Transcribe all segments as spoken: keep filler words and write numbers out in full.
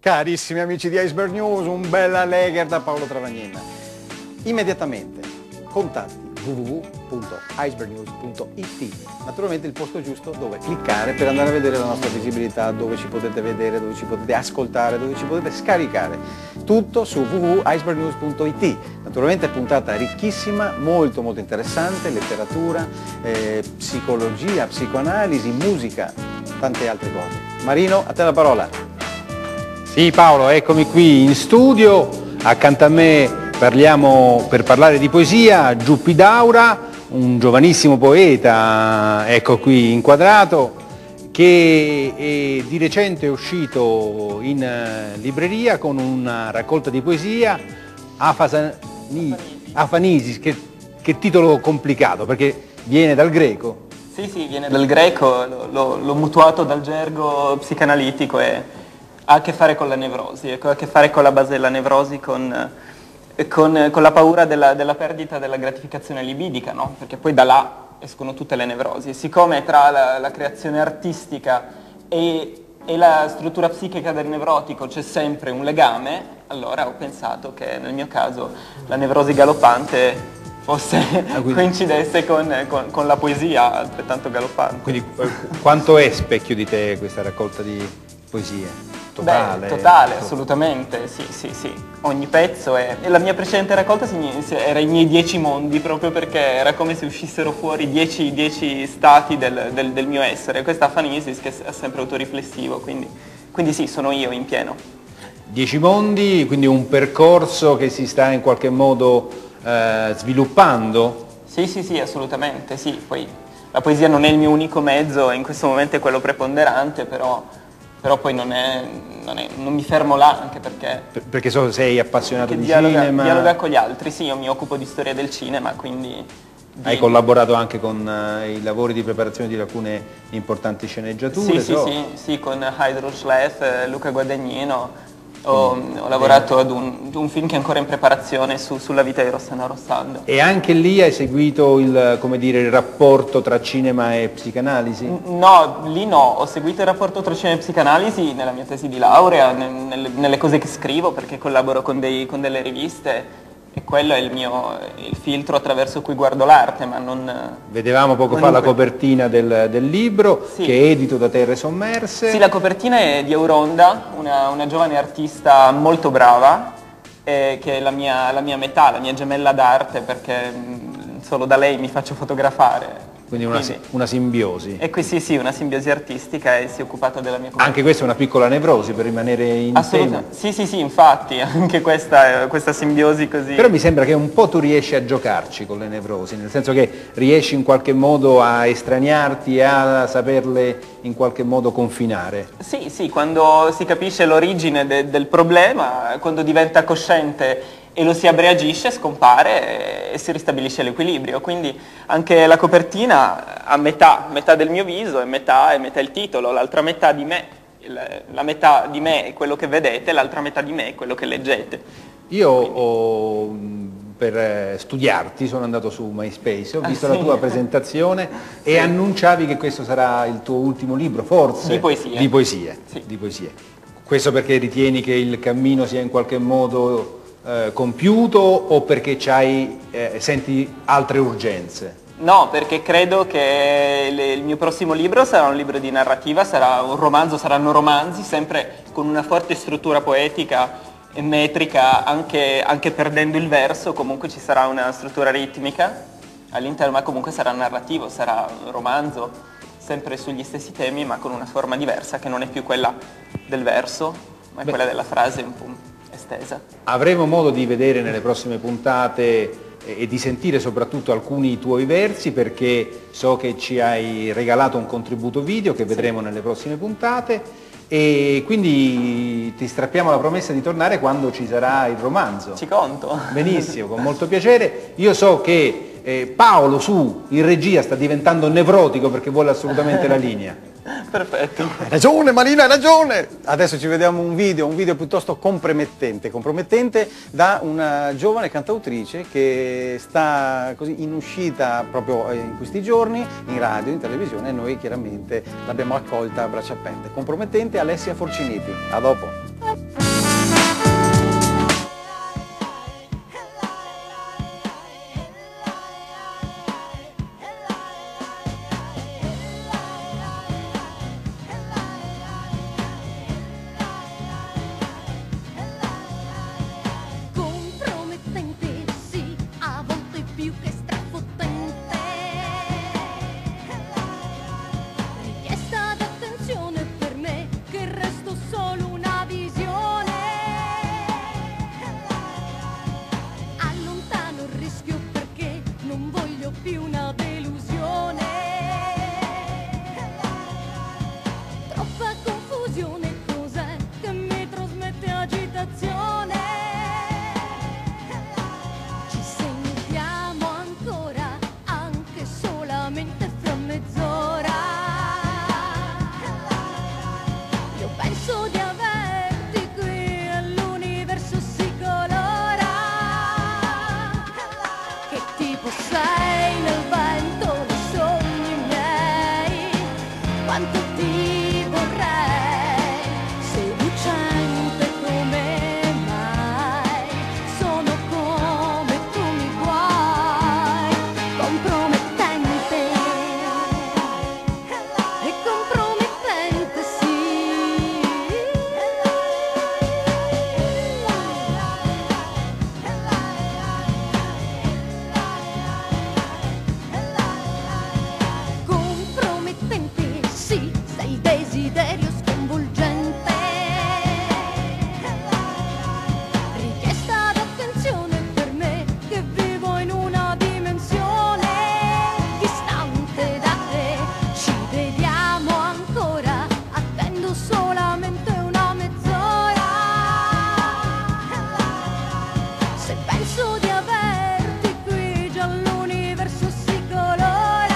Carissimi amici di Iceberg News, un bel allegher da Paolo Travagnina. Immediatamente contatti w w w punto iceberg news punto i t, naturalmente il posto giusto dove cliccare per andare a vedere la nostra visibilità, dove ci potete vedere, dove ci potete ascoltare, dove ci potete scaricare. Tutto su w w w punto iceberg news punto i t. Naturalmente puntata ricchissima, molto molto interessante, letteratura, eh, psicologia, psicoanalisi, musica, tante altre cose. Marino, a te la parola. Sì Paolo, eccomi qui in studio, accanto a me parliamo per parlare di poesia, Giuppi Daura, un giovanissimo poeta, ecco qui inquadrato, che è, di recente è uscito in libreria con una raccolta di poesia, Afasani, Afanisis, che, che titolo complicato perché viene dal greco. Sì, sì, viene dal greco, l'ho mutuato dal gergo psicanalitico e ha a che fare con la nevrosi, ha a che fare con la base della nevrosi, con, con, con la paura della, della perdita della gratificazione libidica, no? Perché poi da là escono tutte le nevrosi. E siccome tra la, la creazione artistica e, e la struttura psichica del nevrotico c'è sempre un legame, allora ho pensato che nel mio caso la nevrosi galoppante fosse, ah, quindi, coincidesse con, con, con la poesia altrettanto galoppante. Quindi quanto è specchio di te questa raccolta di poesie? Totale? Beh, totale, assolutamente, sì, sì, sì. Ogni pezzo è... E la mia precedente raccolta era i miei dieci mondi, proprio perché era come se uscissero fuori dieci, dieci stati del, del, del mio essere. Questa Afanisis che è sempre autoriflessivo, quindi, quindi sì, sono io in pieno. Dieci mondi, quindi un percorso che si sta in qualche modo eh, sviluppando? Sì, sì, sì, assolutamente, sì. Poi la poesia non è il mio unico mezzo, in questo momento è quello preponderante, però... però poi non, è, non, è, non mi fermo là, anche perché... Per, perché so, sei appassionato di dialoga, cinema? Dialoga con gli altri, sì, io mi occupo di storia del cinema, quindi... Di... Hai collaborato anche con uh, i lavori di preparazione di alcune importanti sceneggiature? Sì, so. sì, sì, sì, con Hydro Schleff, Luca Guadagnino, ho, mm, ho lavorato ad un, un film che è ancora in preparazione su, sulla vita di Rossana Rossando. E anche lì hai seguito il, come dire, il rapporto tra cinema e psicanalisi? No, lì no, ho seguito il rapporto tra cinema e psicanalisi nella mia tesi di laurea, nelle, nelle cose che scrivo, perché collaboro con, dei, con delle riviste e quello è il mio il filtro attraverso cui guardo l'arte, ma non... Vedevamo poco fa la copertina del, del libro, sì, che è edito da Terre Sommerse. Sì, la copertina è di Euronda, una, una giovane artista molto brava, eh, che è la mia, la mia metà, la mia gemella d'arte, perché mh, solo da lei mi faccio fotografare. Quindi una, Quindi, una simbiosi. E qui sì, sì, una simbiosi artistica e si è occupata della mia comunità. Anche questa è una piccola nevrosi per rimanere in tema. Sì, sì, sì, infatti, anche questa, questa simbiosi così. Però mi sembra che un po' tu riesci a giocarci con le nevrosi, nel senso che riesci in qualche modo a estraniarti e a saperle in qualche modo confinare. Sì, sì, quando si capisce l'origine de, del problema, quando diventa cosciente e lo si abreagisce, scompare e si ristabilisce l'equilibrio. Quindi anche la copertina ha metà, metà del mio viso e metà, e metà il titolo, l'altra metà di me, la metà di me è quello che vedete, l'altra metà di me è quello che leggete. Io ho, per studiarti sono andato su MySpace, ho visto ah, sì? la tua presentazione sì. e annunciavi che questo sarà il tuo ultimo libro, forse? Di poesie. Di poesie. Sì. Di poesie. Questo perché ritieni che il cammino sia in qualche modo Eh, compiuto o perché c'hai, eh, senti altre urgenze? No, perché credo che le, il mio prossimo libro sarà un libro di narrativa, sarà un romanzo, saranno romanzi, sempre con una forte struttura poetica e metrica, anche, anche perdendo il verso, comunque ci sarà una struttura ritmica all'interno, ma comunque sarà narrativo, sarà un romanzo, sempre sugli stessi temi, ma con una forma diversa, che non è più quella del verso, ma è Beh. quella della frase un po' estesa. Avremo modo di vedere nelle prossime puntate e di sentire soprattutto alcuni tuoi versi, perché so che ci hai regalato un contributo video che vedremo sì. nelle prossime puntate, e quindi ti strappiamo la promessa di tornare quando ci sarà il romanzo. Ci conto. Benissimo, con molto piacere. Io so che eh, Paolo su in regia sta diventando nevrotico perché vuole assolutamente la linea. Perfetto. Hai ragione Marina, hai ragione! Adesso ci vediamo un video, un video piuttosto compromettente, compromettente da una giovane cantautrice che sta così in uscita proprio in questi giorni, in radio, in televisione, e noi chiaramente l'abbiamo accolta a braccia aperte. Compromettente Alessia Forciniti. A dopo. più che strafottente. Richiesta d'attenzione per me, che resto solo una visione. Allontano il rischio perché non voglio più una delusione. Troppa confusione, cos'è che mi trasmette agitazione? Ci sentiamo ancora, anche solamente fra mezz'ora. Io penso di averti qui e l'universo si colora. Che tipo sei nel vento dei sogni miei? Quanto ti vorrei, seducente come mai. Sono come tu mi vuoi, compromettente e compromettente, sì. Compromettente, sì, sei desiderio sconvolgente. Richiesta d'attenzione per me, che vivo in una dimensione distante da te. Ci vediamo ancora, attendo solamente una mezz'ora. Se penso di averti qui, già l'universo si colora.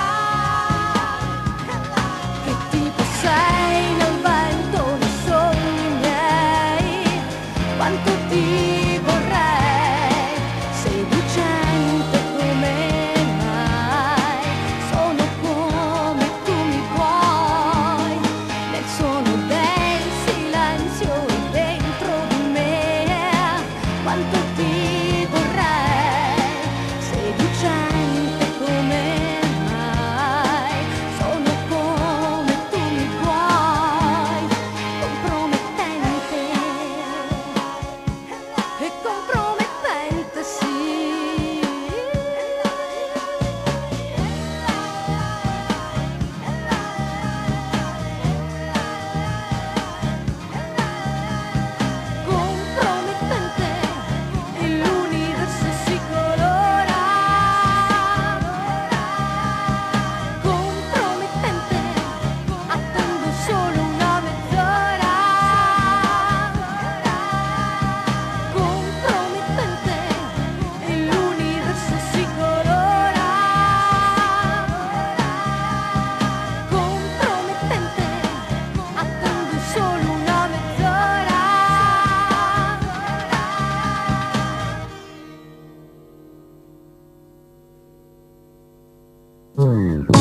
Che tipo sei nel vento dei sogni miei? Quanto ti vorrei, seducente come mai. Sono come tu mi vuoi, nel suono del silenzio e dentro di me. Quanto ti vorrei, seducente come mai. Sono come tu mi vuoi, compromettente e compromettente, sì. Compromettente e l'universo si colora. Compromettente, attendo solo una mezz'ora. Compromettente e l'universo si colora. Compromettente, attendo solo una mezz'ora. Mm.